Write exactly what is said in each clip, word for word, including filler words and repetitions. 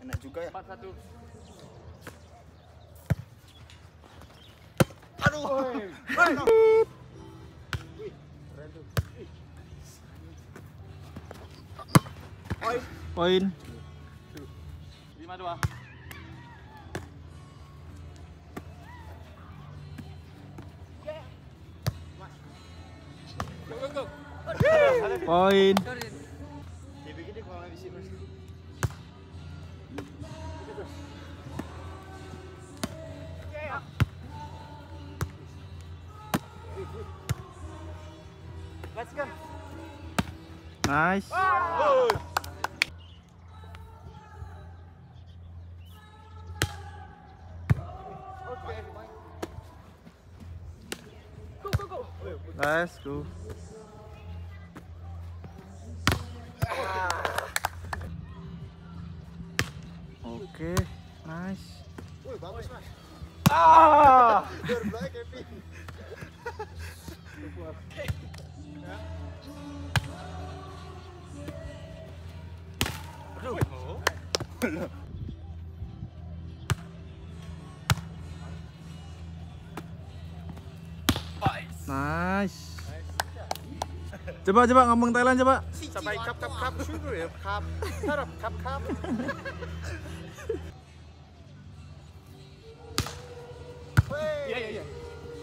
Enak juga ya. empat satu. Aduh. Oi. Poin. Poin. lima dua. Go go go. Poin. Dia begini kalau bisa Mas. Let's go. Nice. Oh. Go go go. Let's go. Oke, nice. Wih, bagus Mas. Ah. Door black Kevin. Aduh. Nice. Coba coba ngomong Thailand coba. Sampai kap kap kap sudah ya. Kap. Harap kap kap. Iya iya iya.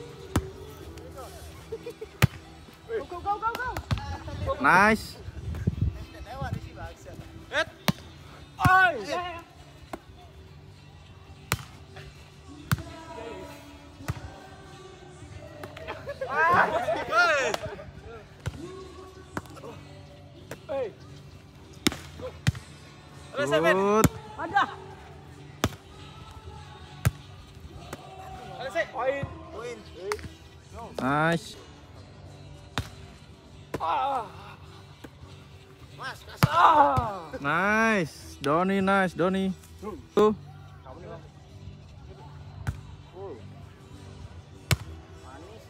Go go go go go. Nice. Lewat di sini bangsa. Et. Oi. Hey. Good. Ada. Ada sih. Poin. Poin. Nice. Ah. Mas, kasih. Ah. Nice. Doni nice, Doni. Tuh. Kamu nih, Mas. Oh. Manis.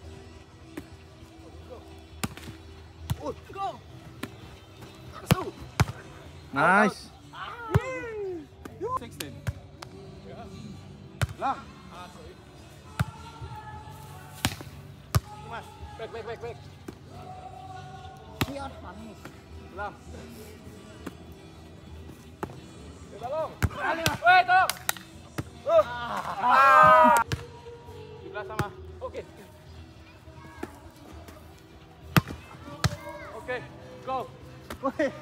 Uh, go. Masuk. Nice. sixteen. Lah. Mas. Back back back back. Siap, manis. Lah. Tolong. Woi, tolong. Uh. Ah. Sebelah sama. Oke. Oke, go. Woi.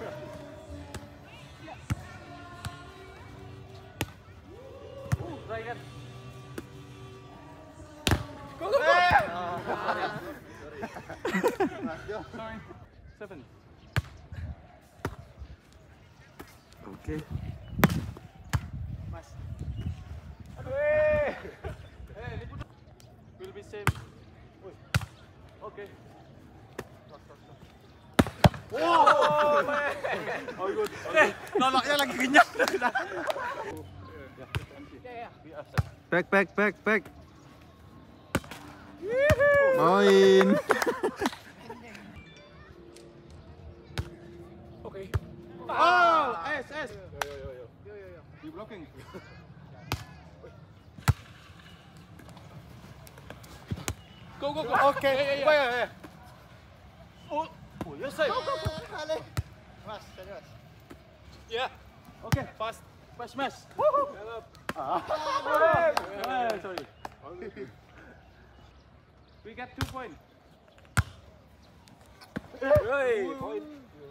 Uh, try again. Go go go. Mas, yo. Sorry. Seven. Oke. Mas. Hey. Hey, liput. Will be same. Woi. Oke. Wow. Oh, good. Eh, nolaknya lagi kenyang. Back back back back. Poin. Oke. Oh, S S. Yo yo yo. Yo yo yo. You blocking. Go go go. Oke. Ya ya ya. Oh, oh, yes sir. Go, go, go. Kali. Mas, tadi Mas. Yeah. Okay, fast. Fast smash. Woohoo. Ah. Ah, sorry. We got two points. Hey, point.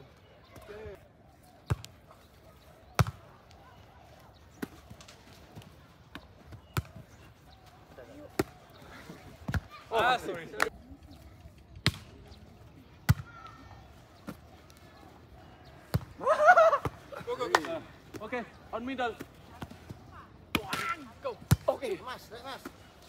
Ah, sorry. Go, go, go. Uh, okay, on middle. Go. Okay. Mas, naik Mas.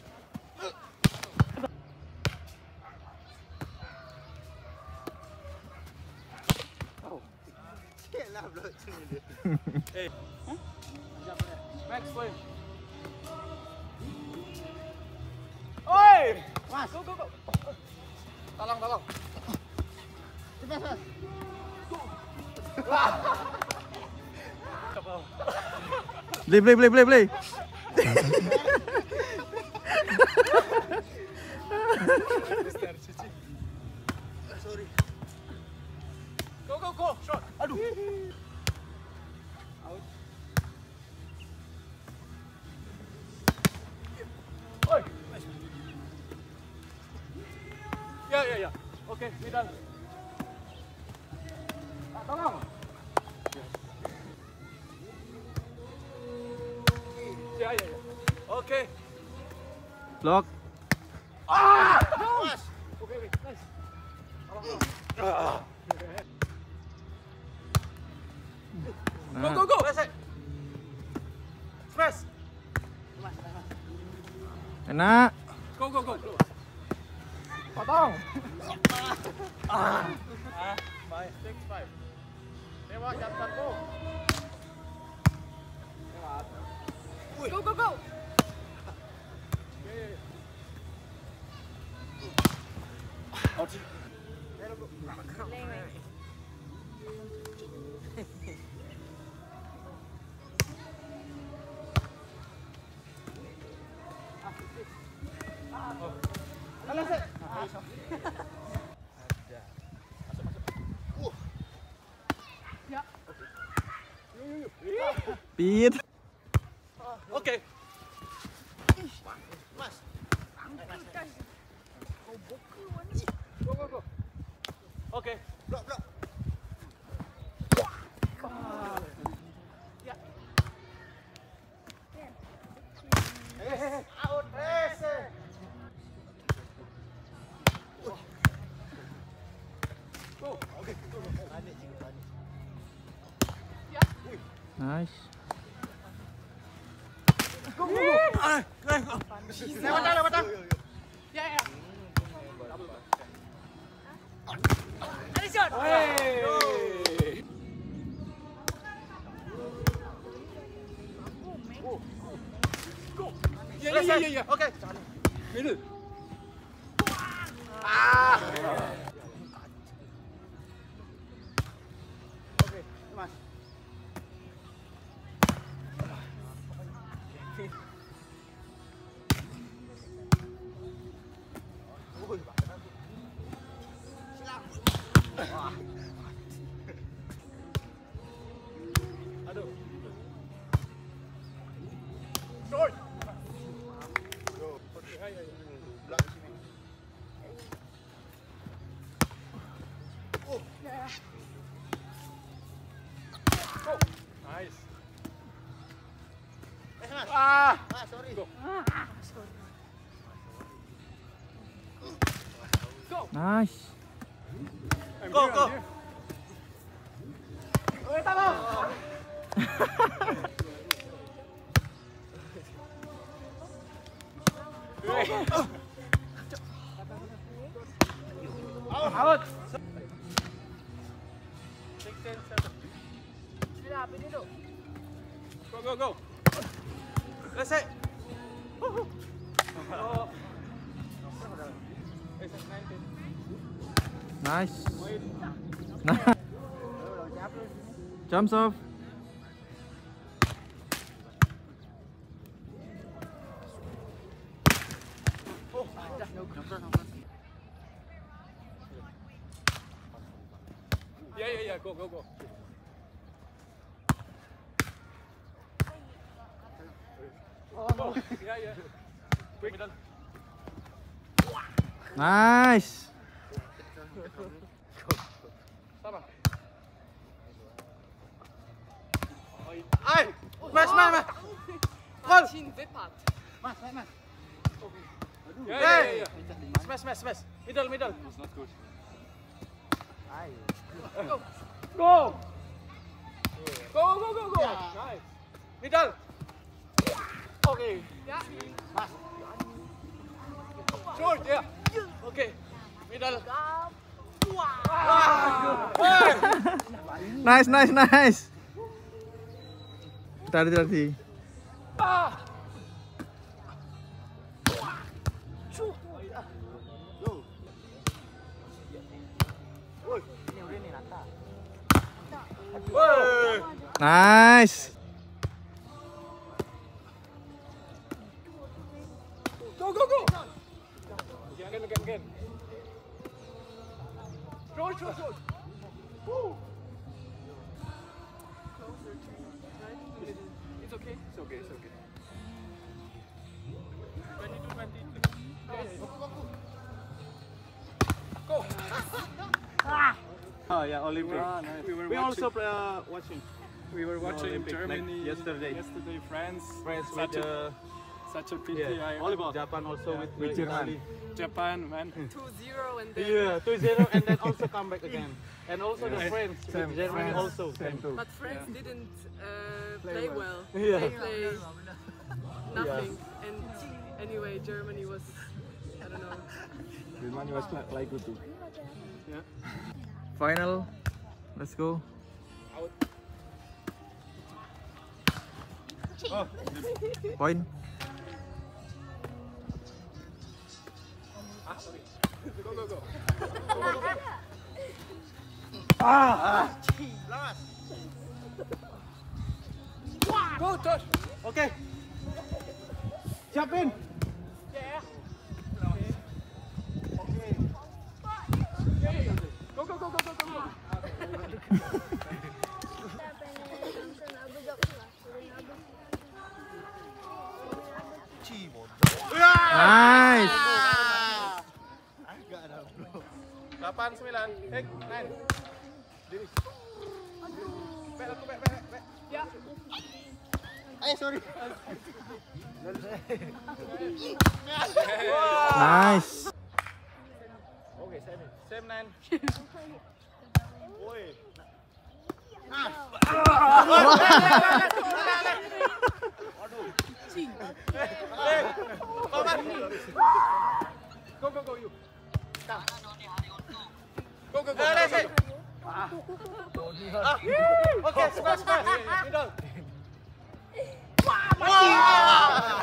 Oh. Celah blocking dia. Hey. Huh? Max, play. Oi! Mas, Go, go, go. Tolong, tolong. cepat Mas. Play, play, play, play, play. Sorry. Go, go, go. Shot. Aduh. Out. Oi. Ya, ya, ya. Oke, middle. Ah, tolong. Ya, ya, ya. Oke. Block. Ah! Mas. Oke, oke. Nice. Ah. Go, go, go. Selesai. Smash. Enak. Go, go, go. Potong. Ah. Bye. Six five. Dewa jantanmu. Go, go, go. Pit. Oke. Mas. Go, go, go. Oke. Blok, blok. Ya. Eh, out. Rese. Go. Oke. Panik juga panik. Nice. Go, go, go. Ah, lewat dah, lewat dah. Ya, ya. Ada shot. Hey. Go. Ya, ya, ya, ya. Oke. Middle. Ah. Oke, Mas. Aduh. Short. Ya, ya, ya. Belakang sini. Oh. Go. Nice. Eh, Mas. Ah. Ah, sorry. Go. Go. Nice. I'm Go, here, go. I'm here. Oi, tolong. Out. Six, ten, seven. Go, go, go. Selesai. Oh. Nice. Nah. Jumps off. Yeah, yeah, yeah. Go, go, go. Go. Yeah, yeah. Quick. Middle. Nice. Sama. Ay! Mas, mas, mas. Gol. Mas, mas, mas. Yeah, yeah, yeah, yeah. Smash, smash, smash. Middle, middle. It's not good. Go. Go. Go, go, go, go. Nice. Middle. Okay. Yeah. Mas. Short, yeah. Okay. Middle. Nice, nice, nice. Tadi, tadi. Ah. Woi. Woi. Nice. again. Short, short, short. Woo. It's okay. It's okay. It's okay. twenty-two, twenty-three. Go. Oh yeah, Olympic. Ah, nice. We were We watching, also play, uh, watching we were watching Olympic, like Germany yesterday. Yesterday, France. France with such a, uh, such a pity. yeah, I, volleyball. Japan also Yeah. with, With Germany. Japan, man. two zero and then Yeah, two zero and then also come back again. And also the Yeah. French Same. with Germany France. also. Same too. but France Yeah. didn't uh, Play play, well. well. Yeah. They played nothing. And anyway, Germany was, I don't know. Germany was like good too. Yeah. Final. Let's go. Oh, Point. go, go, go. Ah! Go, touch. Okay. Siapin. Go, go, go, go, go, go, go. Nice. Delapan, sembilan, eh, nine. Diri. Bek, aku bek, bek, bek. Ya. Eh, sorry. Nice. Oke, same, same nine. Woi. Eh, paman. Go, go, go, you. Go, go, go. Eh, let's say. Ah. Oke, smash, smash. Middle. Wah.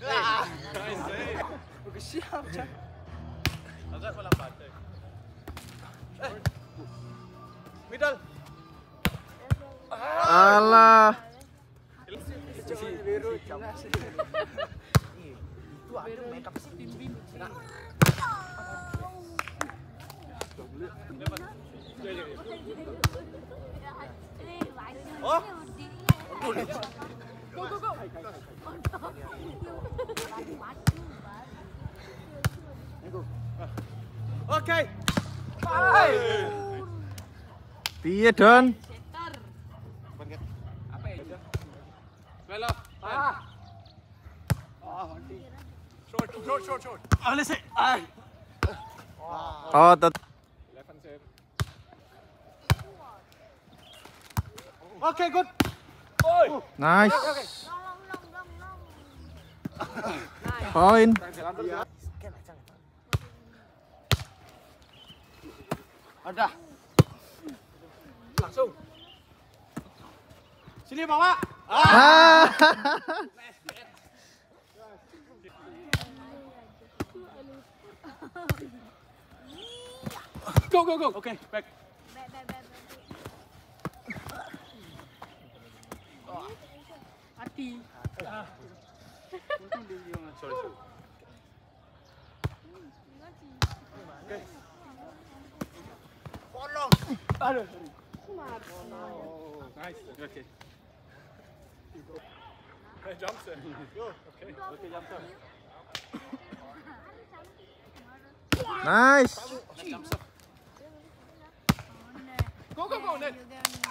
Siap, Cak. Agak malah pantai. Eh. Middle. Alah. Oh. Go, go, go. Oke. Piye, Don? Well up. Ah. Short, short, short, short. Oh, let's say. Oh, tet. eleven save. Oke, good. Nice. Nice. Point. Ada. Langsung. Sini bawa. Ah. Go, go, go. Okay, back. Hati. Sorry, sorry. Polong. Aduh. Nice. Okay. Hey, jump sir. Go. Okay. Okay, jump sir. Nice. Jump sir. Go, go, go, Ned.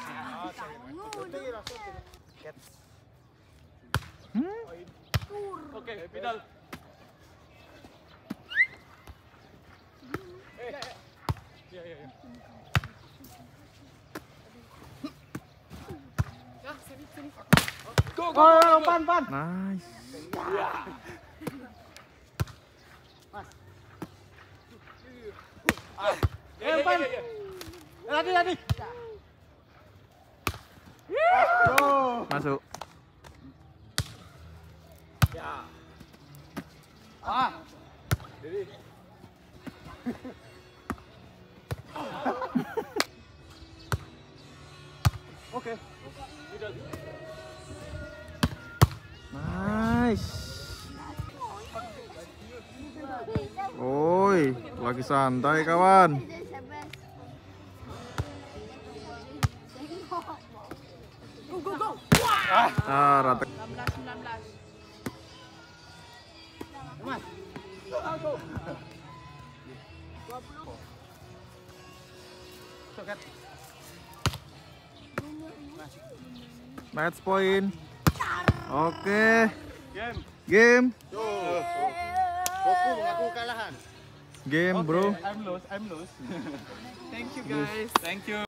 Okay, pedal. Hey. Yeah, yeah, yeah. Go, go, go, go, go. Nice. Yeah, yeah, yeah, yeah. Lagi, lagi. Masuk. Ah. Jadi. Oke. Nice. Oi, Lagi santai kawan. Go, go, go! Ah, rata. sembilan belas, sembilan belas. Match point. Oke. Game. Game. Yo. Goku mengaku kekalahan. Game, bro. I'm lost. I'm lost. Thank you guys. Thank you.